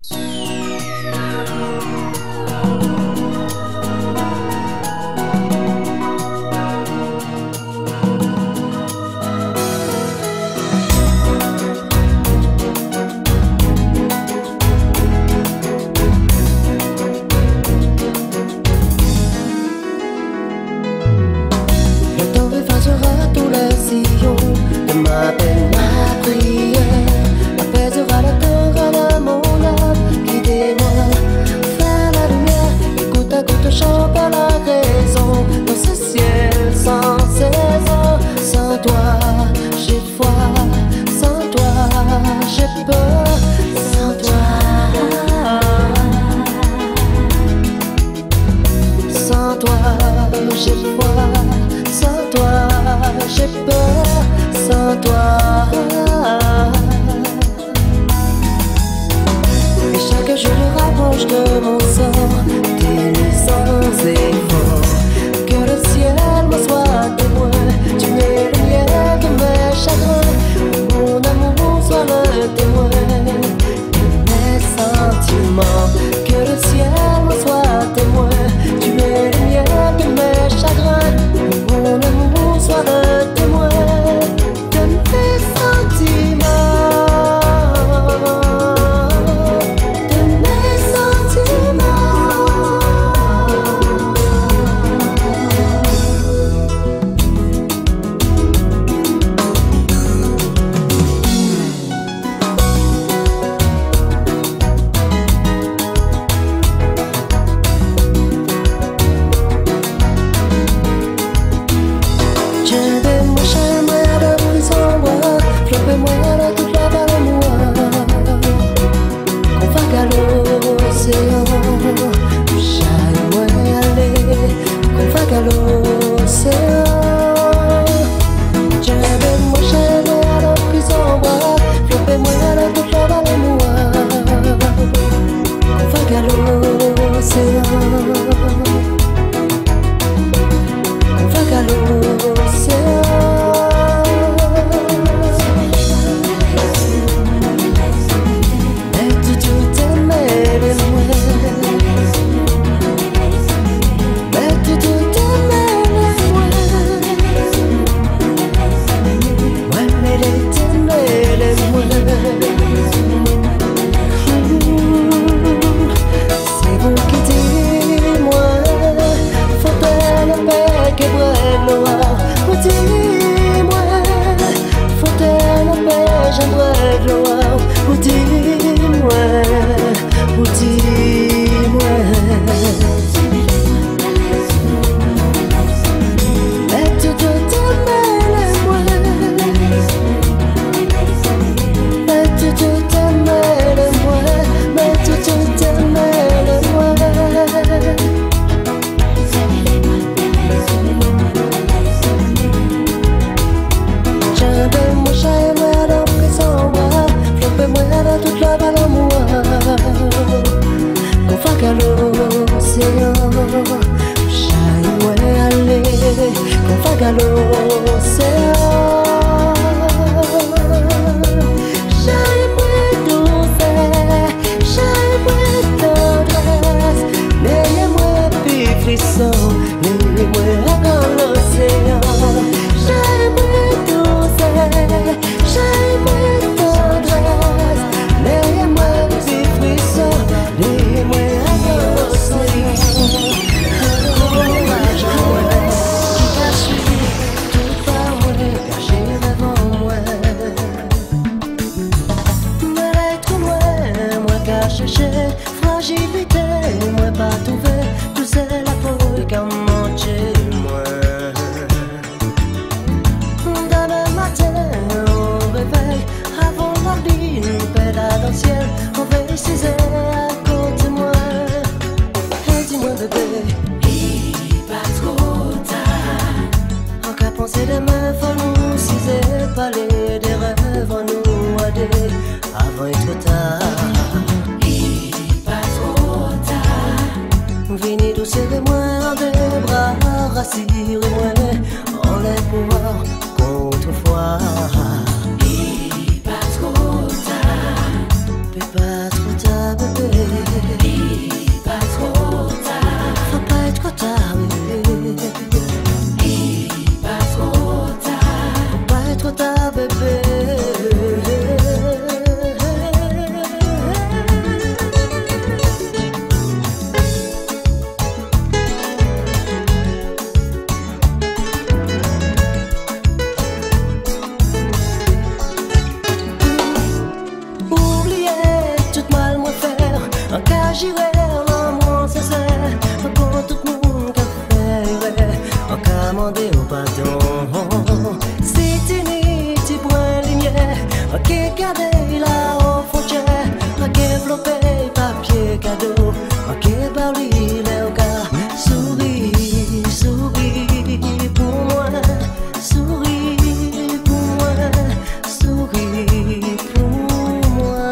Avant et trop tard. Il est pas trop développer papier cadeau, ok, Paris, le gars, souris, souris pour moi, souris pour moi, souris pour moi.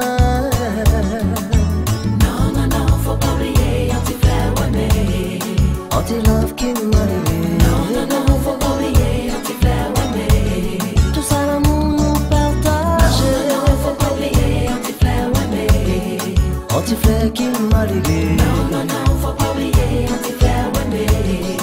Non, non, non, faut pas oublier anti-flower, mais Anti-love qui m'a levé. non, non, non, faut pas oublier anti-flower, mais Tout ça l'amour nous partage. non, non, faut pas oublier anti-flower, mais Anti-fleur qui m'a levé. non, non, non, faut pas oublier anti-flower, mais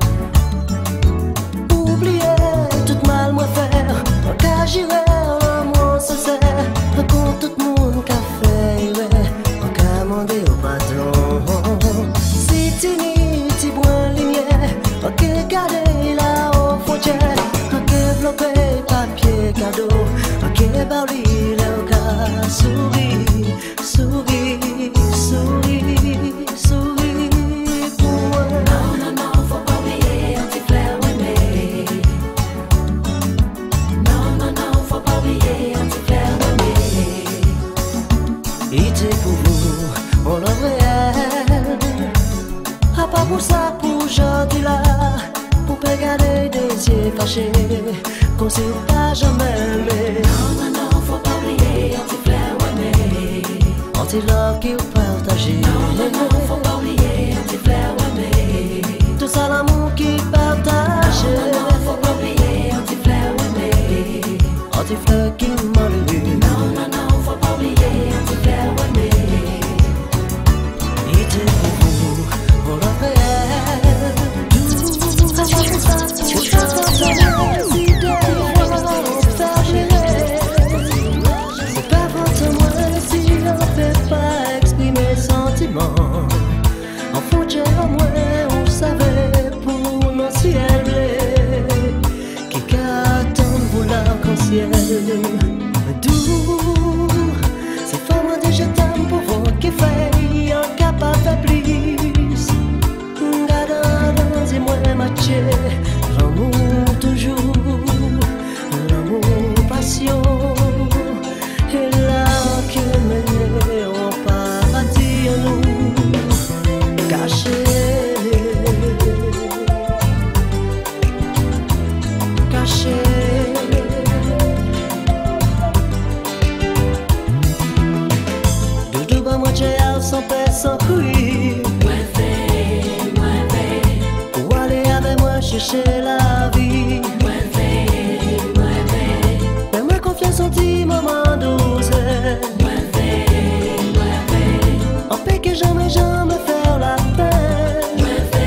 Oublier tout mal moi faire, en cas j'irai l'amour sincère, raconte tout le monde qu'a fait, en cas mandé au patron. Si tu n'y t'y bois lumière, ok, gardez là aux frontières, ok, développer papier cadeau, ok, Paris, le gars, souris, souris, souris, souris pour moi. non, non, non, faut pas oublier anti-flower, mais non, non, non, faut pas oublier anti-flower, mais Il était pour vous, on le réel. À part pour ça, pour aujourd'hui là, pour pas garder des yeux fâchés, qu'on sait pas jamais aimer. non, non, non, faut pas oublier anti-flower, mais Anti-love qui vous partagez. non, non, non, faut pas oublier anti-flower, mais Tout ça l'amour qui partage. non, non, faut pas oublier anti-flower, mais Anti-fleur qui m'a levé. non, non, non, faut pas oublier anti-flower, mais Il était pour vous, on le réel. Tout ça pour ça, pour ça, si des fois on fait gérer. C'est pas votre moi si on peut pas exprimer sentiments. En frontière moi on savait pour nos ciel bleu qui attend vous l'arc-en-ciel. D'où c'est fort moi déjà t'aime pour vous qui fait incapable de plus. Gardons et moi matché l'amour toujours, l'amour passion. Et là que mener en paradis à nous caché, caché. Doudou ba moi j'ai sans paix sans couille. Ou aller avec moi chercher la vie. Fais-moi confiance en petit moment douce. En paix que jamais, jamais faire la peine.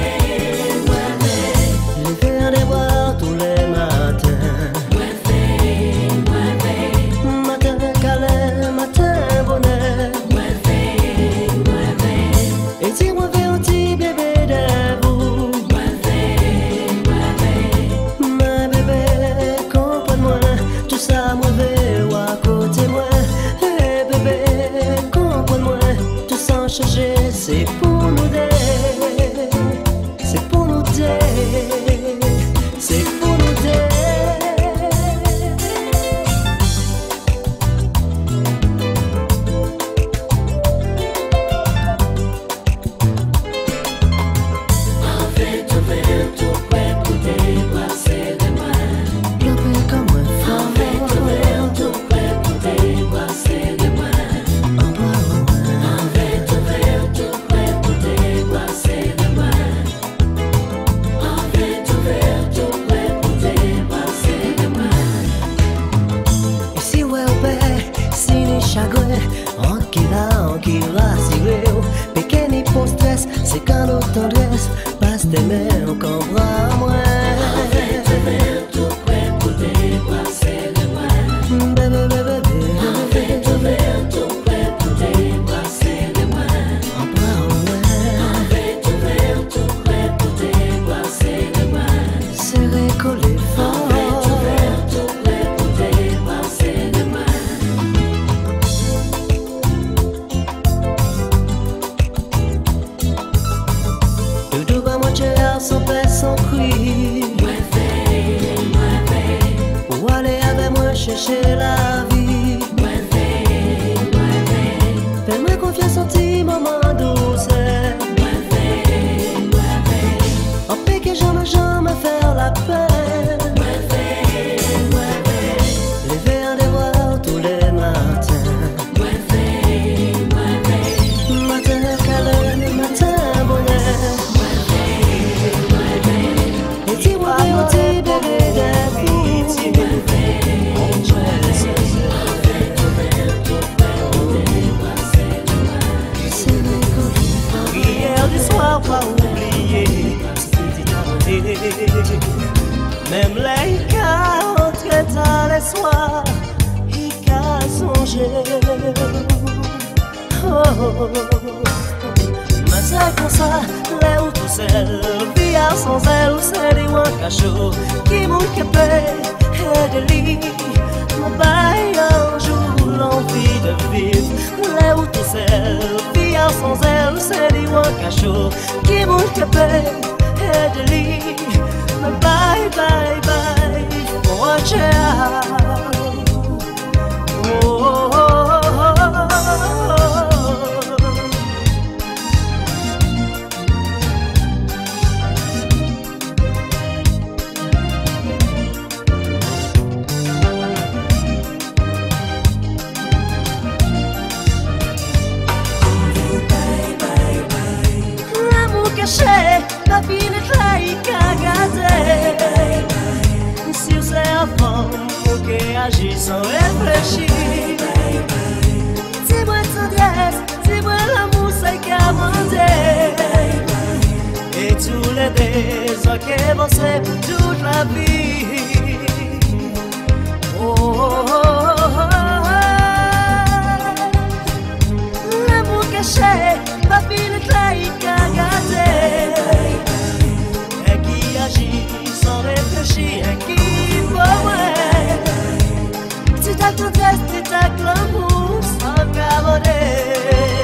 Les faire des boire tous les matins. Matin câlin, matin bonheur. Et si moi fais un petit bébé de vous. Ma bébé, comprends-moi. Tout ça moi veux à côté moi. Eh bébé, comprends-moi. Tout sans changer, c'est pour nous deux. C'est pour nous deux. C'est pour nous deux. Pleurer comme un fort. En bas au loin. Et si ouais au père, si les chagrins, en qui va cirer. Pequeñi pour stress, c'est quand notre tendresse passe des mains au bras moi. Bébé, bébé, bébé. En bras au loin. Serré, collé fort. Doudou ba moi j'ai sans paix sans cri. Ou aller avec moi chercher la vie. Fais-moi confiance en ti moment douceur. En paix que jamais jamais faire la peine. Lever un devoir tous les matins. Matin calme, matin bonheur. Et dis-moi petit bébé d'amour. Prière du soir, pas oublier ce qui t'a donné. Même les cas entre dans les soirs, il qu'a songé. Mais c'est comme ça, là où tout seul, via sans elle, c'est des mois cachot qui m'ont capé et de lit. Mon bail un jour, l'envie de vivre, là où tout seul, via sans elle, c'est des mois cachot qui m'ont capé et de lit. Mais bye, bye, bye, watch out. Oh, oh, oh, oh, oh. La vie n'est pas cagade. Si vous êtes enfant, vous qui agissez sans réfléchir. Dis-moi tendresse, dis-moi l'amour, c'est qu'à manger. Et tous les désirs qui vont se pour toute la vie. Oh, oh, oh, oh, oh. L'amour caché, la vie n'est pas cagade. Sans réfléchir à qui tu t'as tendresse, tu t'as l'amour sans camoder.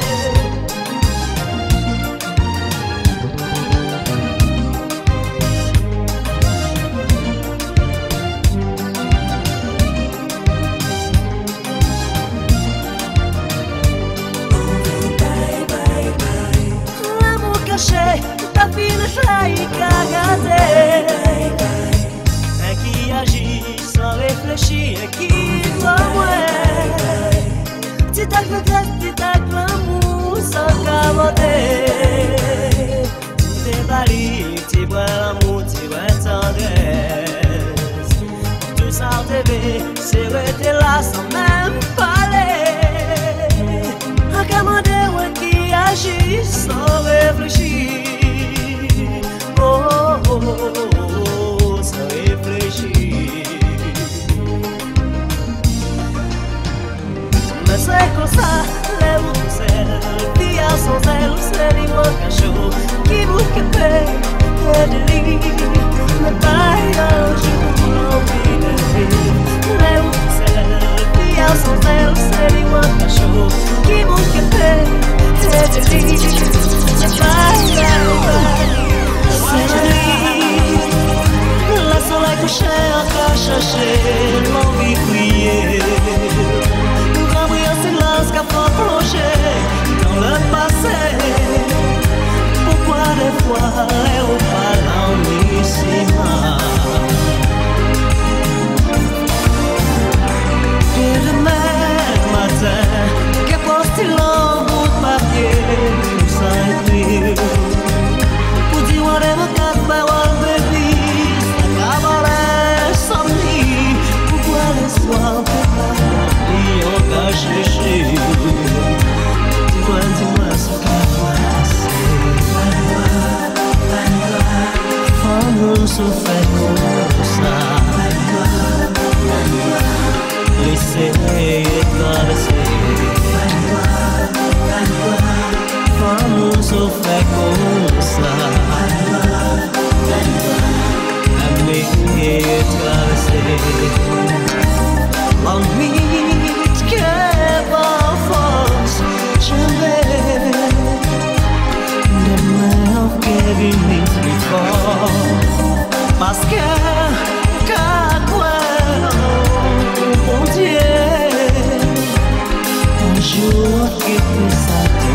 L'amour caché, ta vie ne faillit qu'à et qui agit sans réfléchir, et qui va ouais. Tu t'as tendresse, tu t'as l'amour sans camoter. Tu t'es bali, tu vois l'amour, tu vois tendresse. Tout ça TV, c'est rester là sans même parler. Un camoter ouais, qui agit sans réfléchir. Oh, oh, oh, oh, sans réfléchir. Mais c'est comme ça, les mots c'est via sans elle, c'est les mots cachot qui vous capent et de lit. Mais pas un jour l'envie de vivre. Les mots c'est via sans elle, c'est les mots cachot qui vous capent et de lit. Mais pas un jour. La soleil couché encore chercher l'envie crier. Grand bruit en silence qu'a pas plongé dans le passé. Pourquoi des fois on parle en ici? Et demain matin, que pose-t-il en bout de papier sans écrire? On est mon quatre paroles de vie, ça cabaret sans nuit. Pourquoi l'espoir peut pas y engager? Dis-moi ce qu'il faut passer. Femme se fait comme ça. Laissez traverser. Femme se fait comme ça. L'ennui que par force je vais. Demain que vient plus fort. Parce que qu'à quoi bon Dieu un jour qui peut s'arrêter.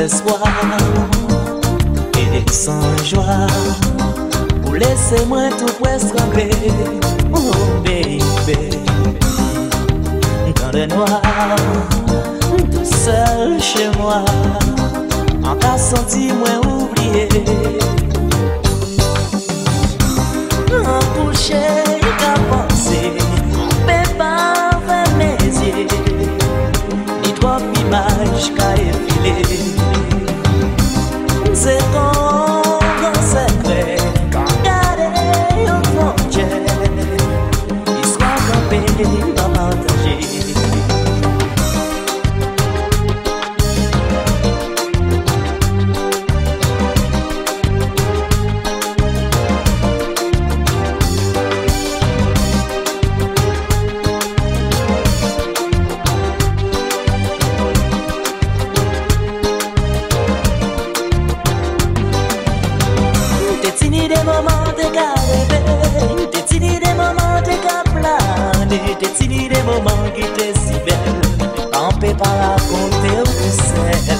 espoir et sans joie. Ou laissez-moi tout presque trembler, oh baby. Dans le noir, tout seul chez moi, en cas senti moins oublié. En couché, qu'à penser, on peut pas faire mes yeux, ni trop images qu'à effiler. C'est ton secret, quand garder au frontière, histoire campée, pas partager. Des moments de rêver, des moments de planer, des moments qui étaient si belles, on peut pas raconter au ciel.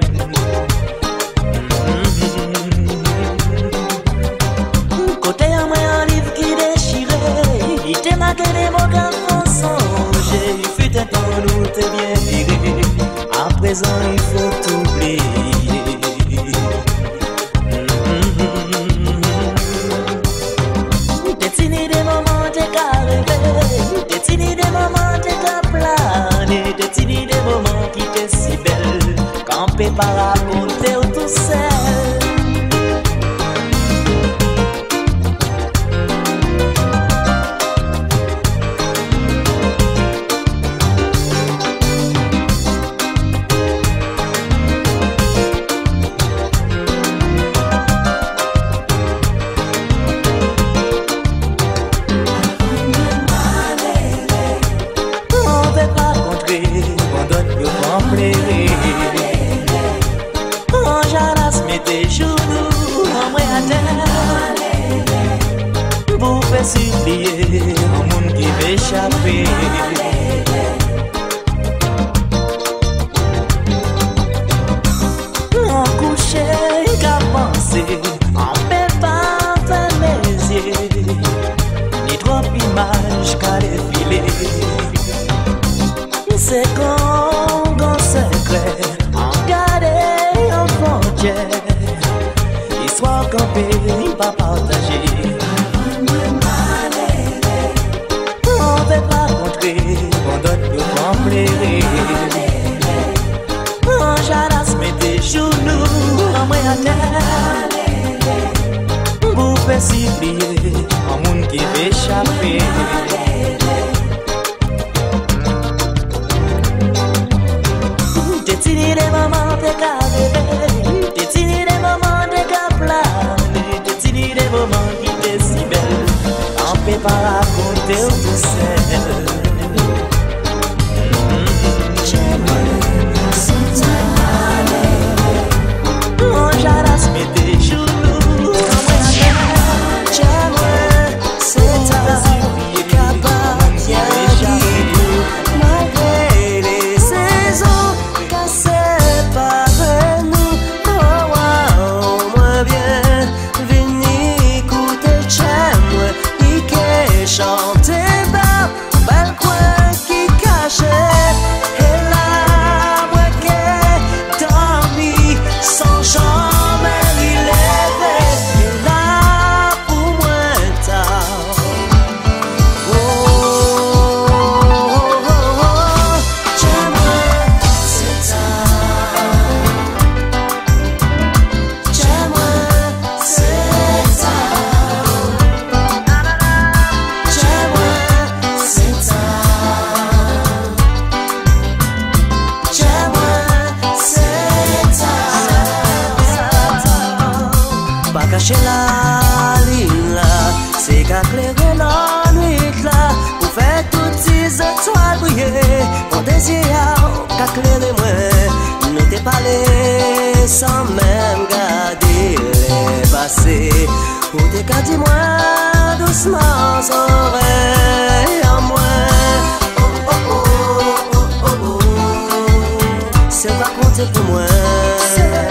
Côté à moi un livre qui déchirait, il te marqué des mots qu'on songeait. Il fut un temps où t'es bien viré, à présent il faut t'oublier. Des moments qui étaient si belles, qu'on peut pas raconter au tout seul. Oh, j'arrasse mes tes genoux en moi à terre, pour faire supplier un monde qui veut échapper. En couché qu'à penser, en peut pas faire mes yeux, ni trop images qu'à défiler. C'est qu'on secret, en garder en frontière, histoire qu'on peut pas partager. On veut pas contrer, on donne le grand plaisir. On j'arrasse mes tes genoux en moi à terre, pour faire supplier un monde qui veut échapper. Des moments de rêver, des moments de planer, des moments qui étaient si belles, on peut pas raconter au tout seul. Oh, j'arrasse mes tes genoux, j'aimerais, c'est ta capable d'y aller, malgré les saisons. Chanter bas, balcon qui cachait, et là, moi qui dormi sans jamais y lever, et là, pour moi, tard. Oh, oh, oh, oh, j'aimerais, c'est tard. J'aimerais, c'est tard. Cacher la ligne là, c'est qu'à clairer la nuit là, pour faire toutes ces étoiles briller. Mon désir qu'à clairer moi, nous t'es parlé sans même garder les passés. Pour t'es qu'à dire moi doucement sans oreille en moi. Oh oh oh oh oh oh, c'est pas compter pour moi.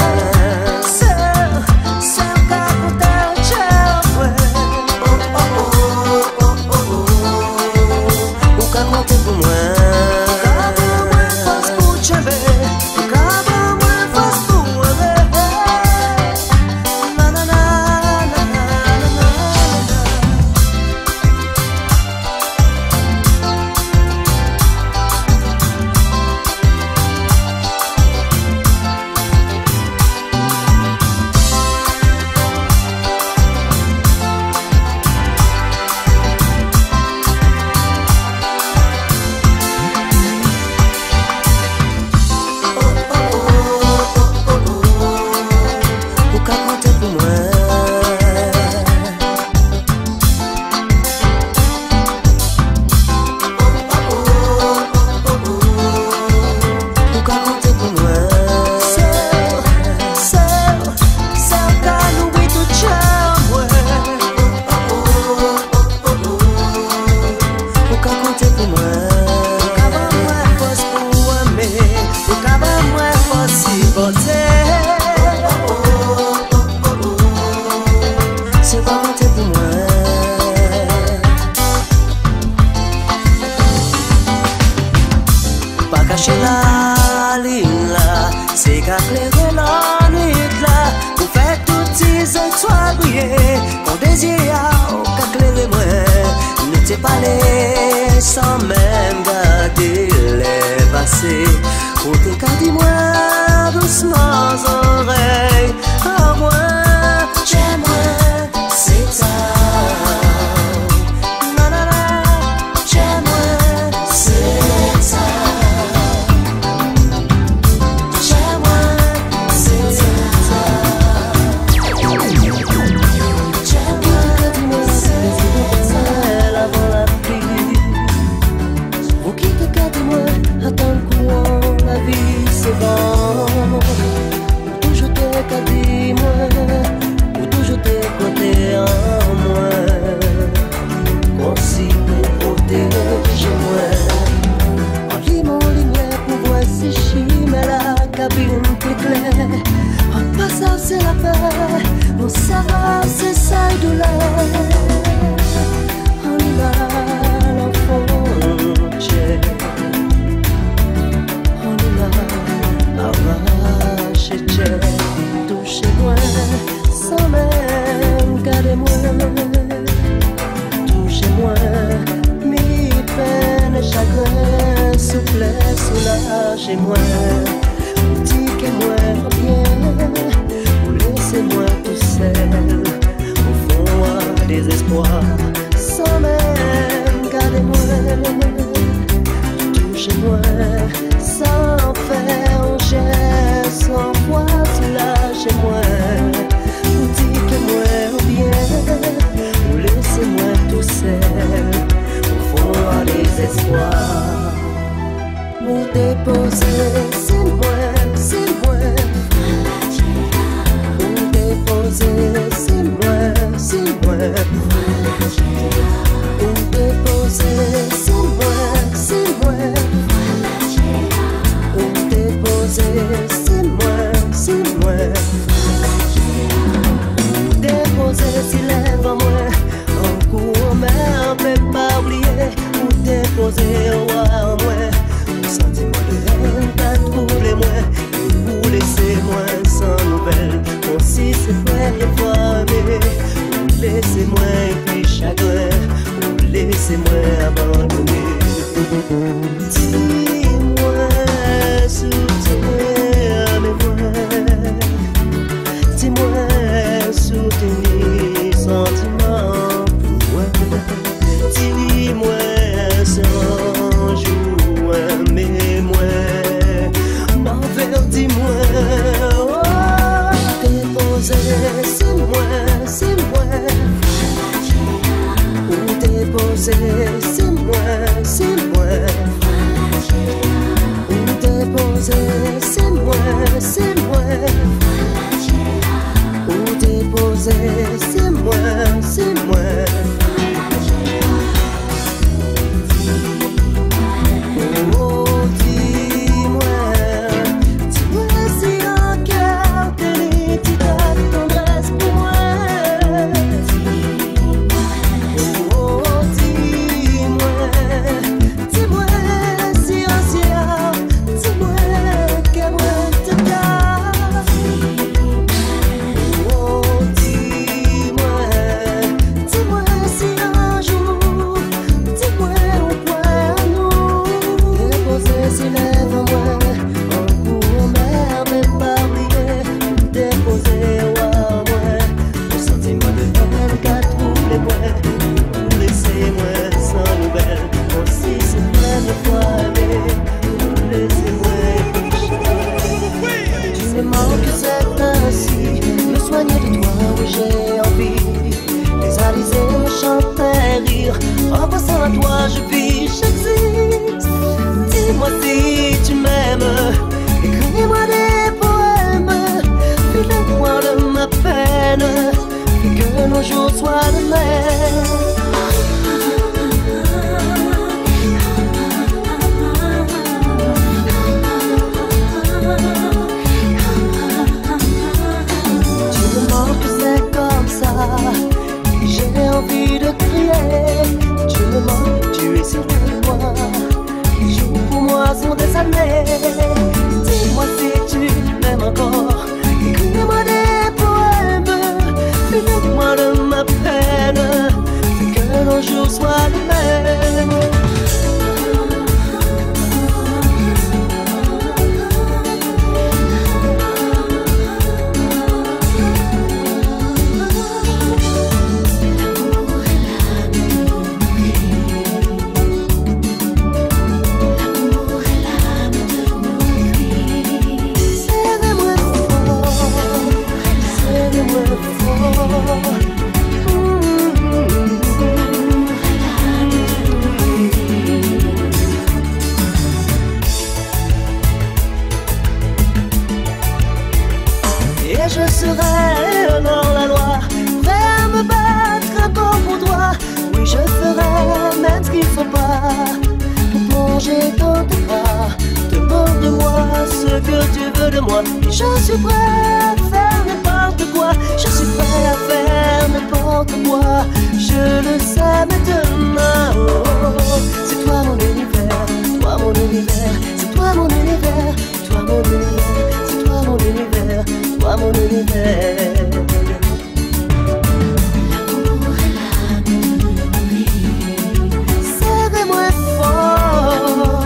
cacher la ligne là, c'est qu'à clairer la nuit là, pour faire toutes ces étoiles briller, mon désir qu'à clairer moi, ne t'es pas les sans même garder les passés, pour te garder moi doucement aux oreilles, à moi, j'aimerais, c'est ça. C'est la paix, mon savoir c'est sa douleur. On y va l'enfant, on y va arracher, touchez-moi sans même garder moi. Touchez-moi, mes peines et chagrins, soufflez, soulagez-moi. Dites-moi bien. Laissez-moi tout seul, au fond à désespoir, sans même garder-moi. Touchez-moi, sans faire un geste, sans foi, soulagez-moi. Dites-moi bien, ou laissez-moi tout seul, au fond à désespoir. Vous déposez, c'est moi, c'est moi. C'est moi, c'est moi. Où déposer, c'est moi, c'est moi. Où déposer, c'est moi, c'est moi. Où déposer, s'il lève en moi. Un coup en mer, mais pas oublier. Où déposer, en moi. Le sentiment de haine t'a troublé moi. Et vous laissez-moi sans nouvelles. Si c'est vrai, il faut aimer. Laissez-moi et puis chagrin. Laissez-moi abandonner. Dis-moi, soutenez-moi. Dis-moi, soutenez mes sentiments pour moi. Dis-moi, sans jour, aimez-moi. M'avertis-moi. C'est moi, c'est moi. Où déposer, c'est moi, c'est moi. Où déposer, c'est moi, c'est moi. Où déposer, c'est moi, c'est moi. jours soient les mêmes. Et je serai dans la loi, prêt à me battre encore pour toi. Oui, je ferai même ce qu'il faut pas pour plonger dans tes bras. Demande-moi ce que tu veux de moi. Et je suis prêt à faire n'importe quoi. Je suis prêt à faire n'importe quoi. Je le sais maintenant. Oh, c'est toi mon univers, toi mon univers. C'est toi mon univers, toi mon univers. C'est toi mon univers, toi mon univers. Serrez-moi fort.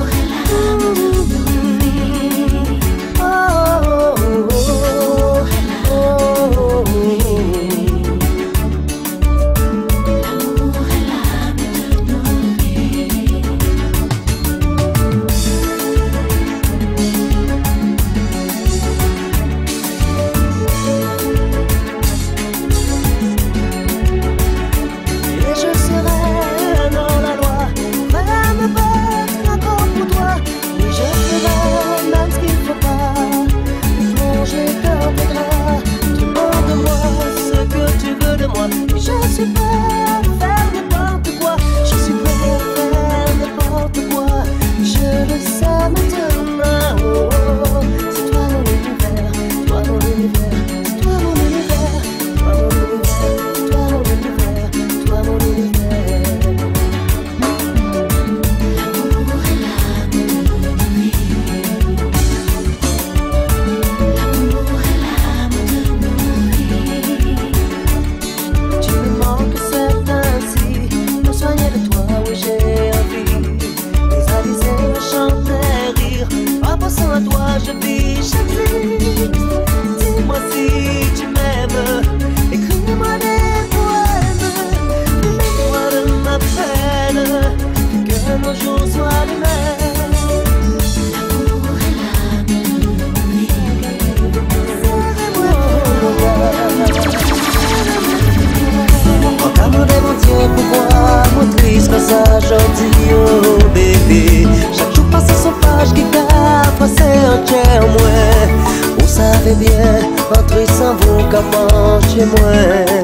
Je suis prêt à faire n'importe quoi. Je suis prêt à faire n'importe quoi. Je le sais maintenant. Oh, oh. C'est toi mon univers, toi mon univers. C'est toi mon univers, toi mon univers. Toi mon univers, toi mon univers. L'amour est l'âme de nos vies. L'amour est l'âme de nos vies. Tu me manques, c'est ainsi. Me soigner de toi, oui j'ai envie. Les alizés me chantent rire. En pensant à toi, je vis, j'existe. Dis-moi si tu m'aimes. Écris-moi des poèmes. Mets-moi de ma peine. Que nos jours soient les mêmes. L'amour est l'âme de nos vies. Quand mon Dieu, pourquoi mon triste ça gentil, oh bébé. Chaque jour passe son page qui t'a passé entière, moi. On savait bien, entrer sans vous, comment chez moi.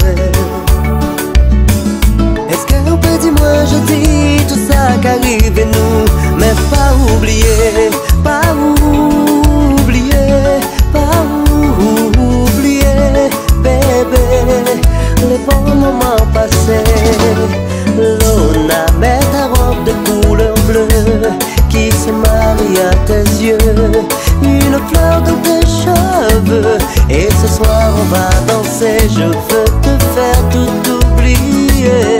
Est-ce qu'on peut dire, moi je dis tout ça qu'arrive et nous, mais pas oublier, pas oublier, pas oublier, bébé. Les bons moments passés, Lona met ta robe de couleur bleue qui se marie à tes yeux, une fleur dans tes cheveux. Et ce soir on va danser, je veux te faire tout oublier.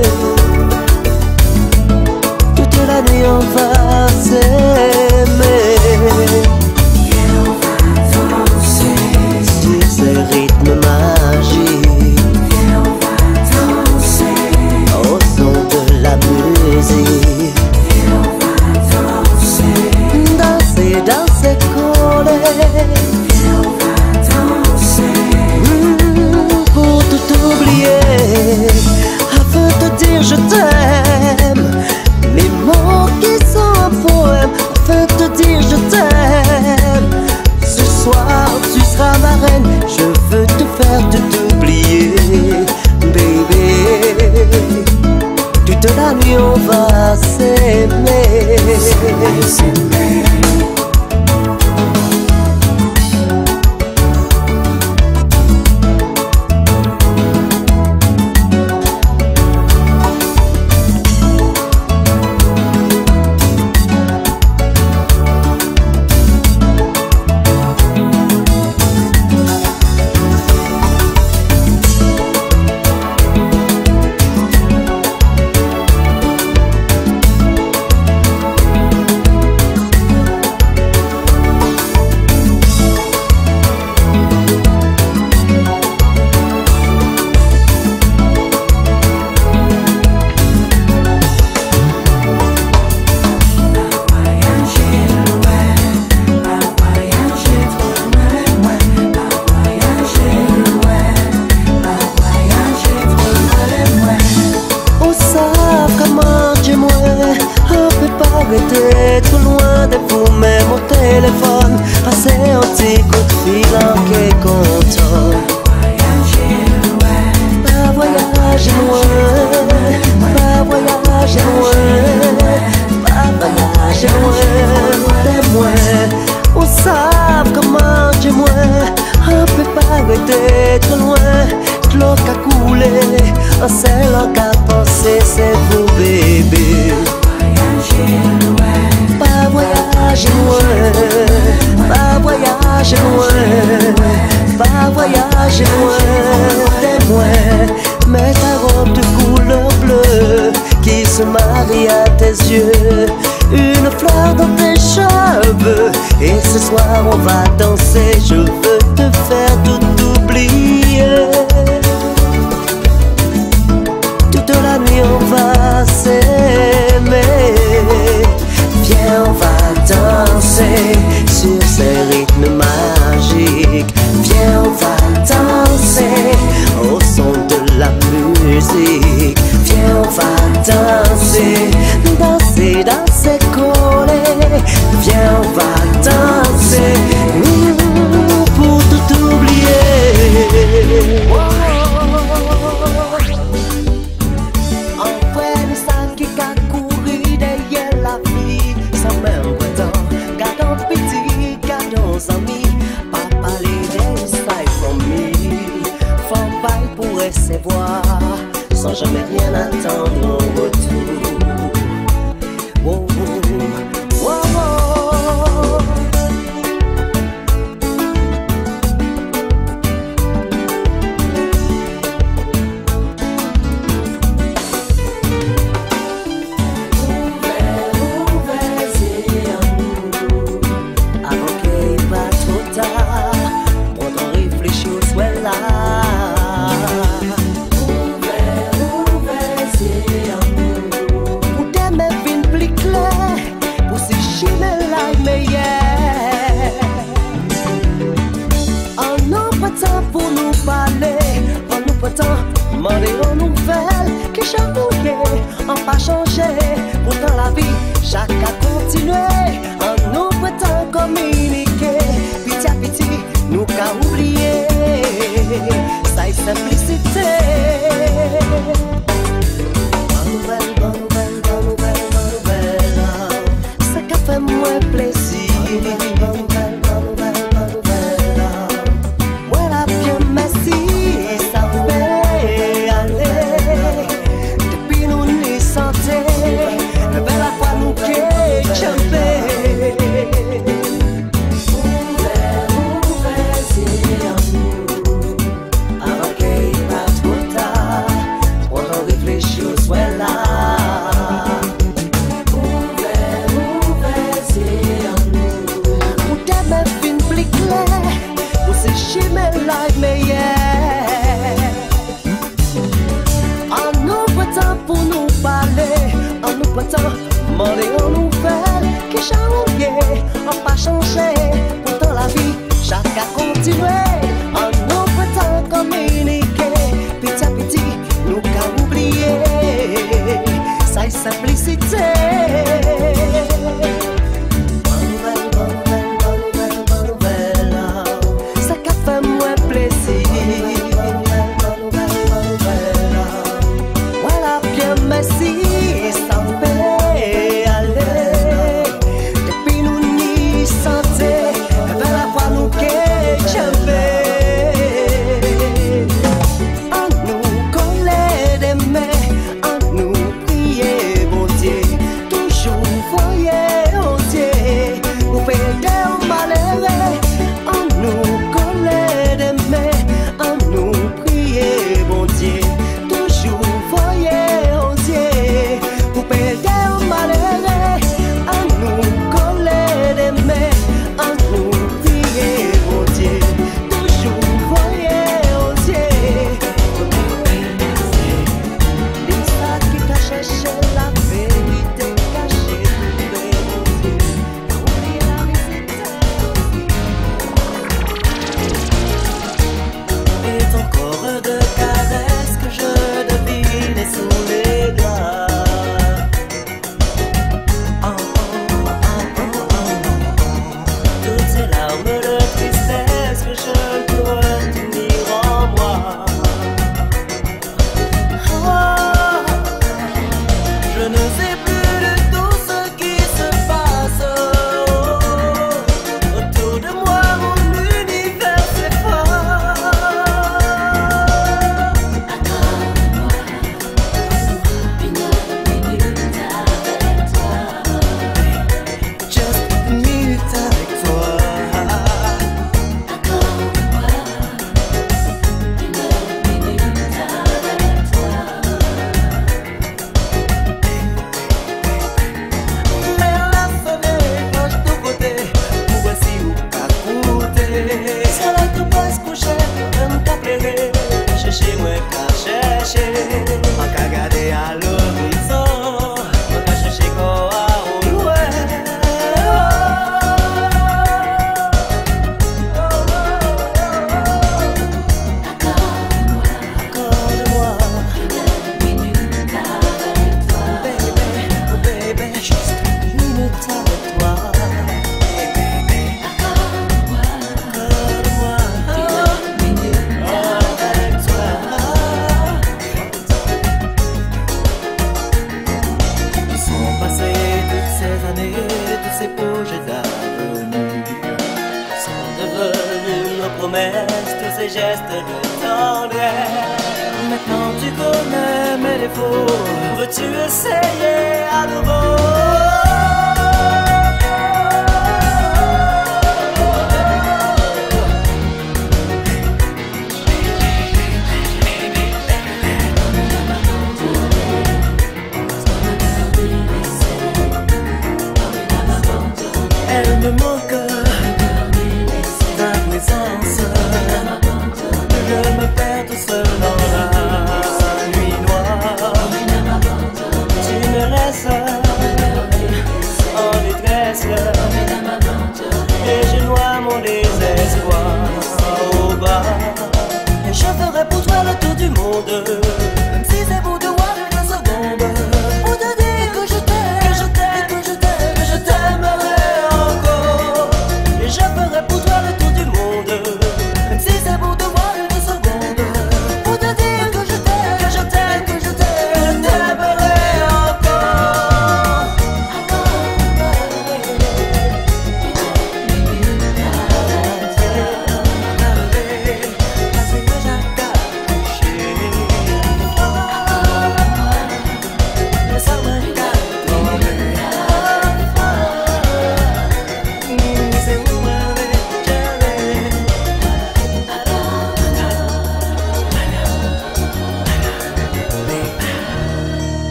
Toute la nuit on va s'aimer. Et on va danser sur ces rythmes magiques. Musique. Et on va danser. Danser, danser, coller. Et on va danser. Pour tout oublier, afin de te dire je t'aime. Les mots qui sont un poème, afin de te dire je t'aime. Ce soir tu seras ma reine, je veux te faire tout oublier, baby. Toute la nuit on va s'aimer. vous bébé. Pas voyager loin, pas voyager loin, pas voyager loin, témoin. Mets ta robe de couleur bleue qui se marie à tes yeux, une fleur dans tes cheveux. Et ce soir on va danser, je veux te faire tout oublier. Toute la nuit on va s'aimer. Viens, on va danser sur ces rythmes magiques. Viens, on va danser au son de la musique. Viens, on va danser, danser, danser, coller. Viens, on va danser pour tout oublier. Enfin, ça qui a couru derrière la vie, sans même temps, gardons petit, gardons amis. Pas parler des side from me. Faut pas pour recevoir, sans jamais rien attendre au retour. Oh, oh, oh, oh. Demander aux nouvelles qui chambouillent, on pas changé. Pourtant la vie, chacun continue. On nous prétend communiquer. Petit à petit, nous qu'à oublier. Ça est simplicité. Bonne nouvelle, bonne nouvelle, bonne nouvelle, bonne nouvelle. Ça qu'a fait moins plaisir. Bonne nouvelle, bonne nouvelle, bonne nouvelle. Voilà bien, merci. Demander aux nouvelles qui chambouillent, on pas changé. Pourtant la vie, chacun continue. On nous prétend communiquer. Petit à petit, nous qu'à oublier. Ça est simplicité. Bonne nouvelle, bonne nouvelle, bonne nouvelle, bonne nouvelle. Ça qu'a fait moins plaisir. Bonne nouvelle, bonne nouvelle, bonne nouvelle. Voilà bien, merci. Depuis nous ni santé, vers la foi nous qu'est jamais. gestes de tendresse. Maintenant tu connais mes défauts, veux-tu essayer?